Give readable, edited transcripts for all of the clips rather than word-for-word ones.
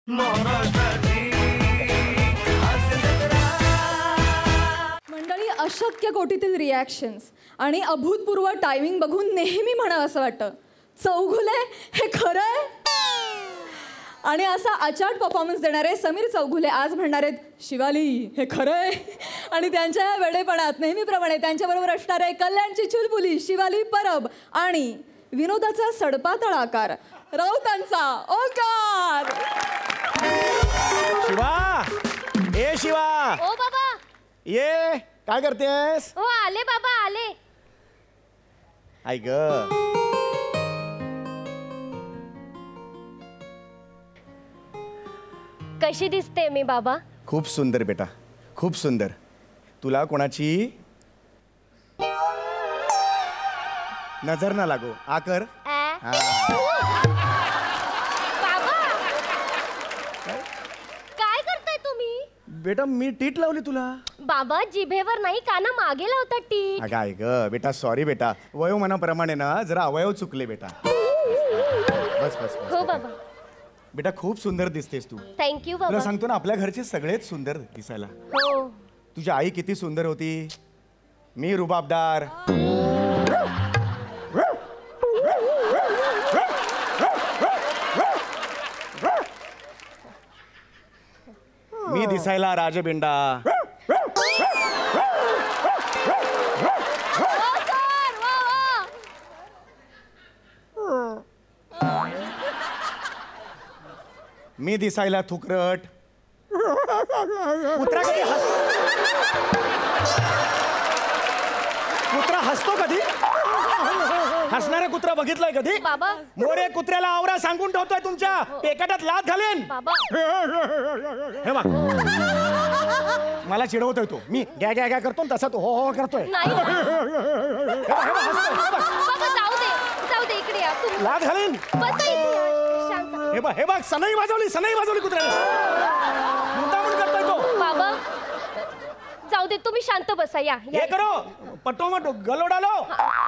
मंडळी, अशक्य कोटीतील रिॲक्शन्स आणि अभूतपूर्व टायमिंग बघून नेहमी म्हणावं असं वाटतं, चौघुले हे खरंय. आणि असा अचाट परफॉर्मन्स देणारे समीर चौघुले आज म्हणणार आहेत शिवाली हे खरंय. आणि त्यांच्या या वेडेपणात नेहमीप्रमाणे त्यांच्याबरोबर असणारे कल्याणची चुलबुली शिवाली परब आणि विनोदाचा सडपातळ आकार राऊतांचा ओंकार. शिवा, ए शिवा. ओ बाबा, ये काय करतेस? ओ आले बाबा आले. आई ग, कशी दिसते मी बाबा? खूप सुंदर बेटा, खूप सुंदर. तुला कोणाची नजर ना लागो. आकर. बाबा, काय करताय तुम्ही? बेटा मी टीट लावली तुला. बाबा, जिभेवर नाही काना मागे लावतात टीट. अगं आई ग बेटा, सॉरी बेटा, वयोमानाप्रमाणे ना जरा अवयव चुकले बेटा. बस बस बस. हो बाबा. बेटा खूप सुंदर दिसतेस तू. थँक्यू तुला बाबा. सांगतो ना, आपल्या घरचे सगळेच सुंदर दिसायला. हो. तुझी आई किती सुंदर होती, मी रुबाबदार. मी दिसायला राजबिंडा. मी दिसायला थुकरट. कुत्रा कधी कुत्रा हसतो कधी? हसणारा कुत्रा बघितलाय कधी? बाबा. मोरे, कुत्र्याला आवरा सांगून ठेवतोय, तुमच्या पेकाटात लाथ घालेन. बाबा. हे बघ, मला चिडवतोय तो. मी गॅ गॅ गॅ करतो तसा तो हो हो करतोय. नाही बाबा, जाऊ दे इकडे या तुम्ही. लाथ घालेन. बसा इथे. शांत. हे बघ सनई वाजवली कुत्र्याने. मुद्दामून करतोय तो. बाबा, जाऊ दे, तुम्ही शांत बसा. या हे करो पटोमट गलो डालो.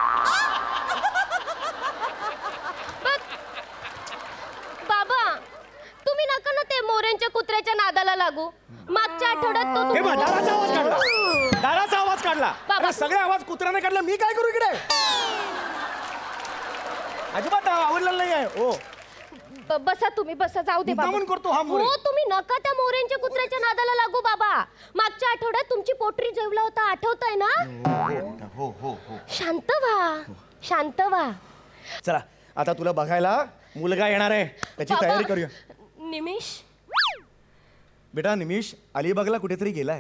बाबा, तुम्ही नका ना ते मोऱ्यांच्या कुत्र्याच्या नादाला लागू. मागच्या आठवड्यात तो हे बघ, दाराचा आवाज काढला. दाराचा आवाज काढला. बाबा. सगळे आवाज कुत्र्याने काढला. मी काय करू इकडे? अजिबात आवडलेलं नाही आहे. ओ बसा तुम्ही, बसा. जाऊ दे बाबा. मुद्दामून करतो हा मोरे. हो, तुम्ही नका त्या मोऱ्यांच्या कुत्र्याच्या नादाला लागू बाबा. मागच्या आठवड्यात तुमची पोटरी जेवला होता, आठवतंय ना? हो हो हो. शांत व्हा, शांत व्हा. चला, आता तुला बघायला मुलगा येणार आहे, त्याची बाबा, तयारी करूया. निमिष. बेटा निमिष अलिबागला कुठेतरी गेलाय.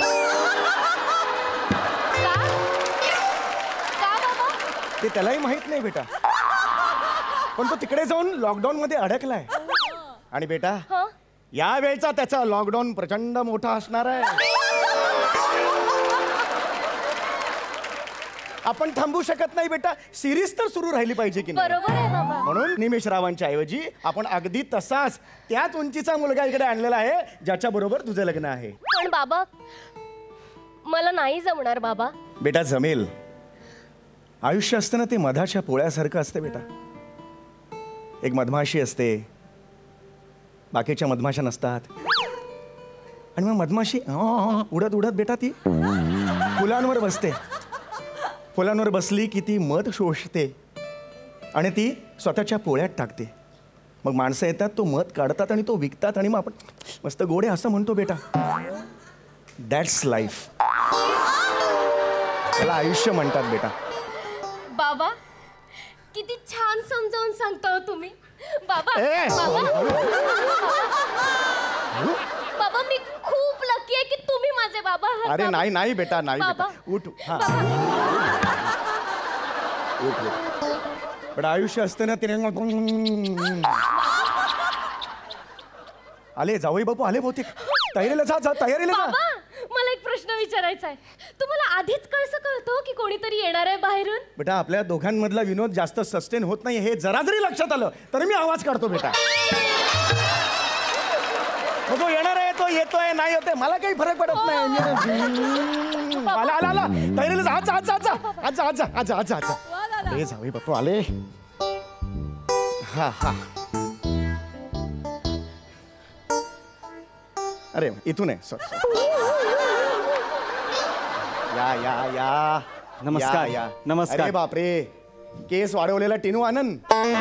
का? का बाबा? ते त्यालाही माहित नाही बेटा, पण तो तिकडे जाऊन लॉकडाऊन मध्ये अडकलाय. आणि बेटा हं? या वेळचा त्याचा लॉकडाऊन प्रचंड मोठा असणार आहे. आपण थांबू शकत नाही बेटा, सिरीज तर सुरू राहिली पाहिजे की नाही? बरोबर आहे बाबा. म्हणून निमेश रावांच्या ऐवजी आपण अगदी तसाच त्याच उंचीचा मुलगा इकडे आणलेला आहे, ज्याच्या बरोबर तुझं लग्न आहे. पण बाबा, मला नाही जमणार बाबा. बेटा जमेल. आयुष्य असतं ना ते मधाच्या पोळ्यासारखं असतं बेटा. एक मधमाशी असते, बाकीच्या मधमाशा नसतात. आणि मग मधमाशी उडत उडत बेटा ती फुलांवर बसते. फुलांवर बसली की ती मध शोषते आणि ती स्वतःच्या पोळ्यात टाकते. मग माणसं येतात, तो मध काढतात आणि तो विकतात आणि मग आपण मस्त गोडे असं म्हणतो बेटा. That's life. त्याला आयुष्य म्हणतात बेटा. बाबा, किती छान समजावून सांगता तुम्ही. बाबा, ए, बाबा, मी खूप लकी आहे की तुम्ही माझे बाबा आहात. अरे बाबा. नाही नाही बेटा, नाही बेटा. बाबा. उठ. हा बाबा. उठ. पण आयुष्य असतं ना तिने. आले जावई बापू, आले बहुतेक. तयारीला जा, तयारीला जा. बाबा, मला एक प्रश्न विचारायचा आहे. तुम्हाला आधीच कसं कळतं की कोणीतरी येणार आहे बाहेरून? बेटा आपल्या दोघांमधला विनोद जास्त सस्टेन होत नाही हे जरा जरी लक्षात आलं तर मी आवाज काढतो बेटा. जो येणार आहे तो येतोय, नाही येतोय मला काही फरक पडत नाही. आला तयारीला जा. आज हे जावई बापू आले. हा अरे इथून आहे सॉरी या या या नमस्कार. या, या. नमस्कार. अरे बापरे केस वाढवलेला टिनू आनंद.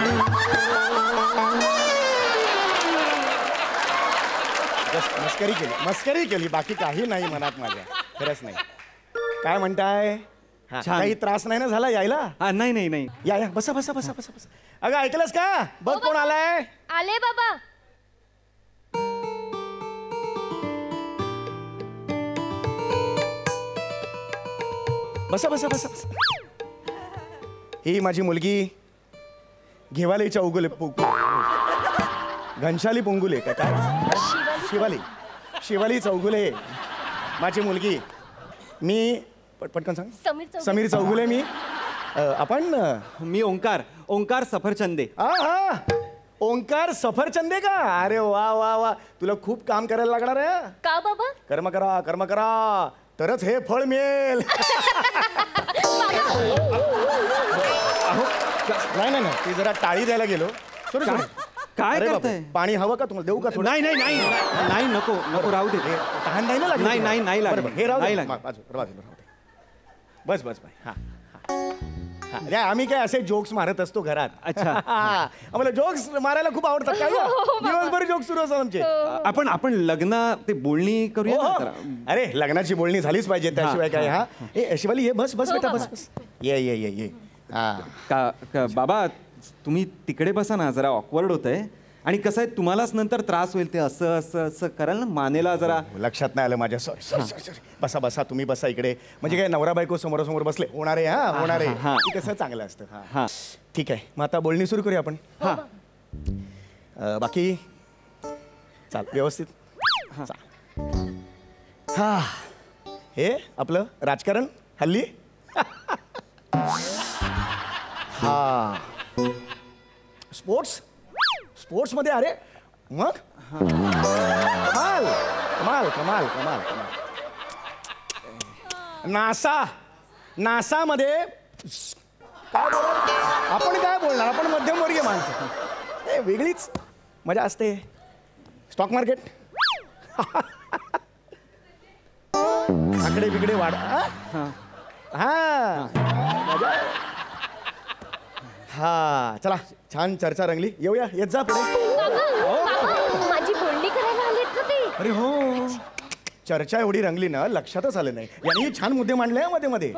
Just मस्करी केली बाकी काही नाही मनात माझ्या. खरंच नाही. काय म्हणताय हा, छान. काही त्रास नाही ना झाला यायला. नाही नाही नाही. या या बसा बसा बसा बसा बसा. अगं ऐकलंस का बघ कोण आलाय. आले बाबा. बसा बसा बसा बसा. ही माझी मुलगी घेवाली चौगुले घनशाली पुंगुले काय काय शिवाली शिवाली चौगुले माझी मुलगी. मी पटकन सांग. समीर चौगुले मी. आपण मी ओंकार सफरचंदे. हा ओंकार सफरचंदे का. अरे वा वा वा तुला खूप काम करायला लागणार आहे. का बाबा. कर्म करा तरच हे फळ मिळेल. नाही नाही ती जरा टाळी द्यायला गेलो. Sorry sorry. काय अरे बापरे, करताय? पाणी हवं का तुम्हाला देऊ का थोडं. नाही नाही नाही नाही नको नको राहू दे. तहान नाही ना लागली नाही, तुला? नाही, नाही लागली. बरं, बरं, हे राहू नाही दे. लागली. बाजूला राहू दे. बस बस बाय. हा हा. अरे, आम्ही काय असे जोक्स मारत असतो घरात. अच्छा. आम्हाला जोक्स मारायला खूप आवडतात. काय गं? दिवसभर जोक्स सुरू असतात आमचे. आपण लग्न ते बोलणी करूया हो, ना हो. जरा. अरे लग्नाची बोलणी झालीच पाहिजे त्याशिवाय काय. हा ए शिवाली ये बस बस बेटा बस बस. ये ये ये ये. हा बाबा तुम्ही तिकडे बसा ना जरा ऑकवर्ड होतंय. आणि कसं आहे तुम्हालाच नंतर त्रास होईल ते असं असं असं कराल ना मानेला जरा. लक्षात नाही आलं माझ्या. Sorry sorry. बसा बसा तुम्ही बसा इकडे. म्हणजे काय नवरा बायको समोरासमोर बसले होणारे. होणारे की कसं चांगलं असतं. हा ठीक आहे मग आता बोलणी सुरू करूया आपण. हा बाकी चाल व्यवस्थित. चाल. हा हे आपलं राजकारण हल्ली. हा स्पोर्ट्स मध्ये. अरे मग कमाल कमाल कमाल कमाल कमाल. नासा मध्ये काय बोलणार आपण. काय बोलणार आपण मध्यमवर्गीय माणसं. ए वेगळीच मजा असते. स्टॉक मार्केट आकडे बिकडे वाढ. हा मजा. हा चला छान चर्चा रंगली. येऊया येत जा पुढे. माझी बोलणी करायला आलेत ना ते. अरे हो चर्चा एवढी रंगली ना लक्षातच आलं नाही. यांनी छान मुद्दे मांडले मध्ये मध्ये.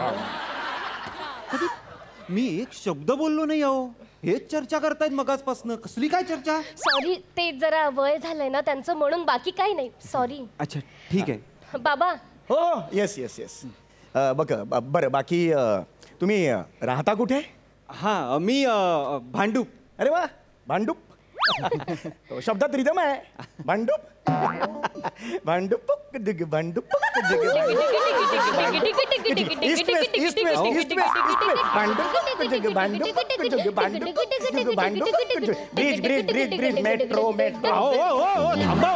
मी एक शब्द बोललो नाही अहो. हेच चर्चा करतायत मगाचपासनं. कसली काय चर्चा. सॉरी ते जरा वय झालंय ना त्यांचं म्हणून बाकी काही नाही. सॉरी. अच्छा ठीक आहे. बाबा. हो येस येस येस. बरं बाकी तुम्ही राहता कुठे. हा मी भांडूप. अरे वा भांडूप. शब्दात रिदम आहे. Bhandup Bhandup Bhandup. East west east west east west Bhandup Bhandup Bhandup Bhandup. Bridge bridge bridge bridge metro metro. थांबा.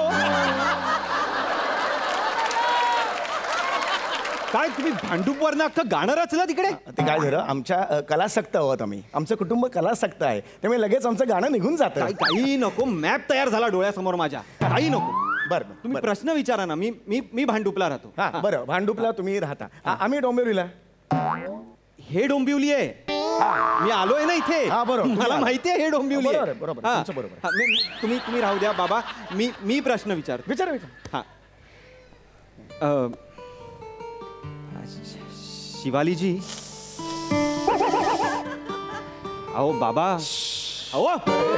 काय तुम्ही भांडूपवरनं अख्खं गाणं रचलं तिकडे. ते काय झालं आमच्या कलासक्त आहोत आम्ही. आमचं कुटुंब कलासक्त आहे त्यामुळे लगेच आमचं गाणं निघून जातं. काही नको. मॅप तयार झाला डोळ्यासमोर माझ्या. काही नको. बरं तुम्ही प्रश्न विचारा ना. मी भांडूपला राहतो. हा बरं भांडूपला तुम्ही राहता. आम्ही डोंबिवलीला. हे डोंबिवली आहे. मी आलोय ना इथे. हा, बरोबर. मला माहिती आहे हे डोंबिवली आहे. बरोबर, हा. तुमचं बरोबर. हा, तुम्ही राहू द्या बाबा. मी प्रश्न विचारतो. विचार. हा शिवालीजी. अहो बाबा. अहो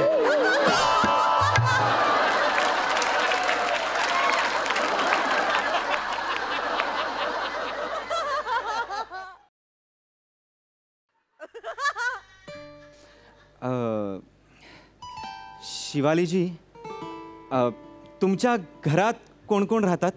शिवालीजी तुमच्या घरात कोण कोण राहतात.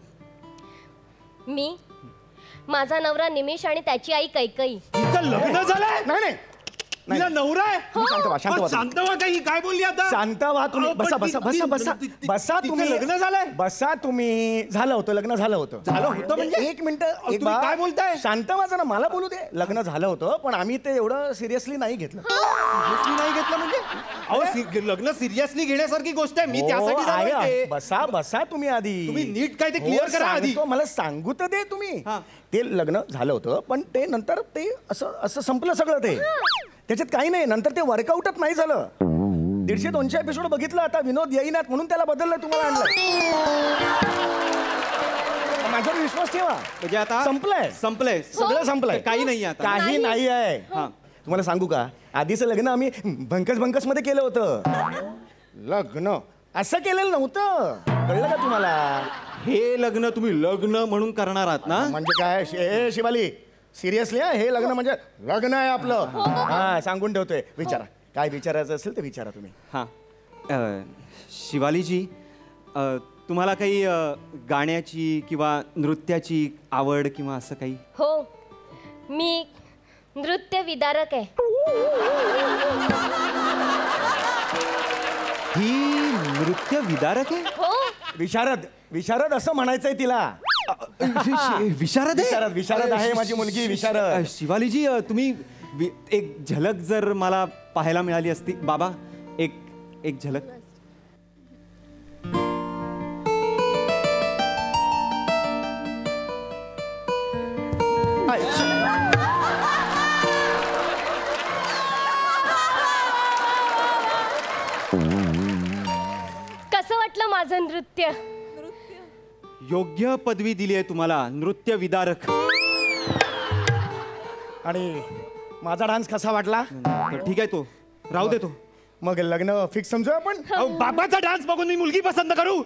मी माझा नवरा निमेश आणि त्याची आई कैकई. तिचं लग्न झालंय. नाही नाही तिला नवरा आहे तुम्ही शांत व्हा, शांत व्हा तुम्ही. शांत व्हा काही काय बोलली आता शांत व्हा तुम्ही. अहो, पण बसा बसा बसा बसा तिचं बसा तुम्ही. लग्न झालंय बसा तुम्ही. झालं होतं, लग्न झालं होतं. झालं होतं म्हणजे? एक मिनिट. तुम्ही काय बोलताय? शांत व्हा जरा, मला बोलू दे. लग्न झालं होतं पण आम्ही ते एवढं सिरियसली नाही घेतलं. सिरियसली नाही घेतलं म्हणजे अहो लग्न सिरियसली घेण्यासारखी गोष्ट आहे. मी त्यासाठी हो, झालोय आहे. ते. बसा बसा तुम्ही आधी. तुम्ही नीट काय ते हो, clear करा आधी. सांगतो, मला सांगू तर दे तुम्ही. हा. ते लग्न झालं होतं पण ते नंतर ते असं असं संपलं सगळं. ते त्याच्यात काही नाही. नंतर ते वर्कआउटच नाही झालं. 150-200 एपिसोड बघितलं. आता विनोद येईनात म्हणून त्याला बदललं, तुम्हाला आणलं. माझ्यावर विश्वास ठेवा. म्हणजे आता संपलंय सगळं संपलंय. काही नाही आता. काही नाही आहे. हा. तुम्हाला सांगू का, आधीचं लग्न आम्ही भंकस मध्ये केलं होतं. लग्न असं केलेलं नव्हतं. कळलं का तुम्हाला? हे लग्न तुम्ही लग्न म्हणून करणार आहात ना? म्हणजे काय शिवाली, सिरियसली हे लग्न म्हणजे लग्न आहे आपलं. हा, सांगून ठेवतोय. विचारा, काय विचारायचं असेल तर विचारा तुम्ही. हां शिवालीजी, तुम्हाला काही गाण्याची किंवा नृत्याची आवड किंवा असं काही? हो, मी नृत्य विदारक आहे. ही नृत्य विदारक आहे? हो, विशारद असं म्हणायचंय तिला. विशारद आहे? विशारद आहे माझी मुलगी, विशारद. शिवालीजी, तुम्ही एक झलक जर मला पाहायला मिळाली असती. बाबा, एक झलक. कसं वाटलं माझं नृत्य? योग्य पदवी दिली आहे तुम्हाला, नृत्य विदारक. आणि माझा डान्स कसा वाटला? तर ठीक आहे, तो राहू दे. तो मग लग्न फिक्स समजू आपण. अहो, बाबाचा डान्स बघून मी मुलगी पसंत करू?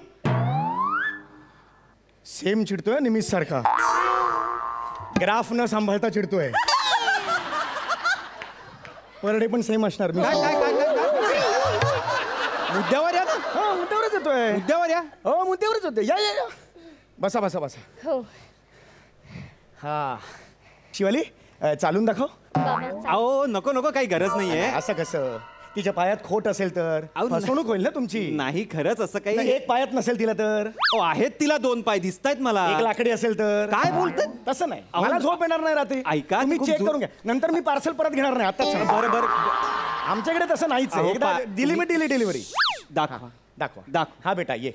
सेम चिडतोय निमिष सारखा. ग्राफ न सांभाळता चिडतोय. पर डे पण सेम असणार. मी काय काय काय काय काय? मुद्द्यावर या ना. हा, मुद्द्यावरच येतोय. मुद्द्यावर या. हो, मुद्द्यावरच होते. या या या. बसा बसा बसा. हो हा, शिवाली, चालून दाखव. बाबा, अहो, नको काही गरज नाहीये. असं कसं? तिच्या पायात खोट असेल तर अहो, फसवणूक होईल ना तुमची. नाही, खरंच असं काही नाही, एक पायात नसेल तिला तर. अहो, आहेत तिला 2 पाय दिसतायत मला. एक लाकडी असेल तर. काय बोलताय? तसं नाही. अहो, मला झोप येणार नाही रात्री. ऐका, तुम्ही खूप चेक झोप- करून घ्या. नंतर मी पार्सल परत घेणार नाही. आताच सांगा. बरं आमच्याकडे तसं नाहीच आहे. अहो, एकदा दिली मी दिली डिलिव्हरी. दाखवा. दाखवा. हा बेटा, ये.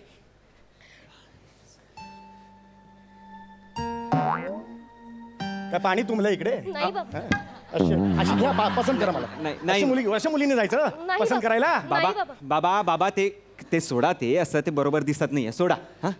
काय पाणी तुंबलं इकडे? नाही बाबा. अशी घ्या, पसंत करा मला. नाही. अशा मुलीने जायचं नाही पसंत बाबा. करायला. नाही बाबा बाबा. बाबा ते सोडा. ते असं ते बरोबर दिसत नाहीये. सोडा. हा,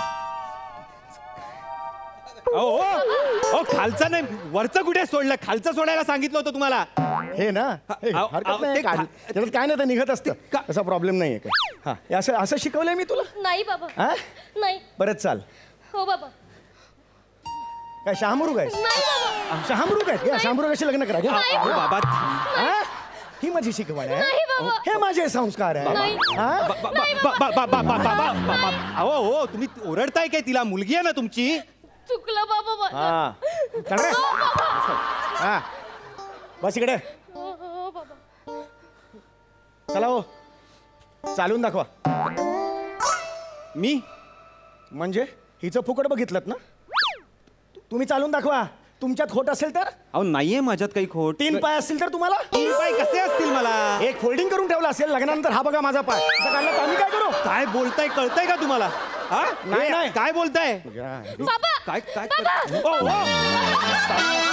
ओ खालचं नाही, वरचं कुठे सोडलं? खालचं सोडायला सांगितलं होतं तुम्हाला. हे ना, हे, अहो, हरकत नाही. ते त्याच्यात काय नाही, ते निघत असतं. असा प्रॉब्लेम नाहीये काय. हा, हे असं असं शिकवलंय मी तुला. नाही बाबा. हा, नाही. परत चाल. हो बाबा. काय शहामृग आहे? नाही बाबा. शहामृग आहे. या शहामृगाशी लग्न करा. घ्या. नाही अहो, बाबा हा? ही माझी शिकवण नाही आहे. बाबा. हे माझे संस्कार आहे. नाही. हा? अहो हो, तुम्ही ओरडताय काय तिला? मुलगी आहे ना तुमची. चुकलं बाबा माझं. हा. चल रे. हा, बस इकडे. हो, हो बाबा. चला हो, चालून दाखवा. मी म्हणजे हिचं फुकट बघितलं ना. तुम्ही चालून दाखवा. तुमच्यात खोट असेल तर. अहो, नाहीये माझ्यात काही खोट. 3 पाय असतील तर तुम्हाला. 3 पाय कसे असतील मला? एक फोल्डिंग करून ठेवला असेल. लग्नानंतर हा बघा माझा पाय. असं काढलं तर आम्ही काय करू? काय बोलताय, कळतंय का तुम्हाला? हा, नाही, नाही. काय बोलताय? बाबा. काय बाबा. ओ, ओ.